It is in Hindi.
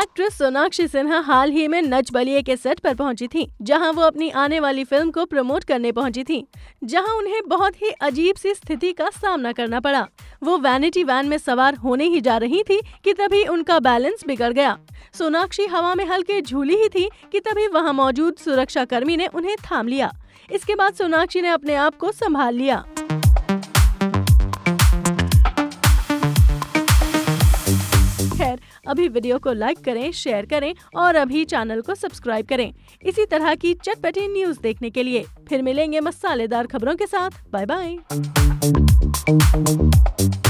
एक्ट्रेस सोनाक्षी सिन्हा हाल ही में नच बलिए के सेट पर पहुंची थीं, जहां वो अपनी आने वाली फिल्म को प्रमोट करने पहुंची थीं, जहां उन्हें बहुत ही अजीब सी स्थिति का सामना करना पड़ा। वो वैनिटी वैन में सवार होने ही जा रही थी कि तभी उनका बैलेंस बिगड़ गया। सोनाक्षी हवा में हल्के झूली ही थी कि तभी वहां मौजूद सुरक्षा कर्मी ने उन्हें थाम लिया। इसके बाद सोनाक्षी ने अपने आप को संभाल लिया। खैर, अभी वीडियो को लाइक करें, शेयर करें और अभी चैनल को सब्सक्राइब करें इसी तरह की चटपटी न्यूज़ देखने के लिए। फिर मिलेंगे मसालेदार खबरों के साथ। Bye bye.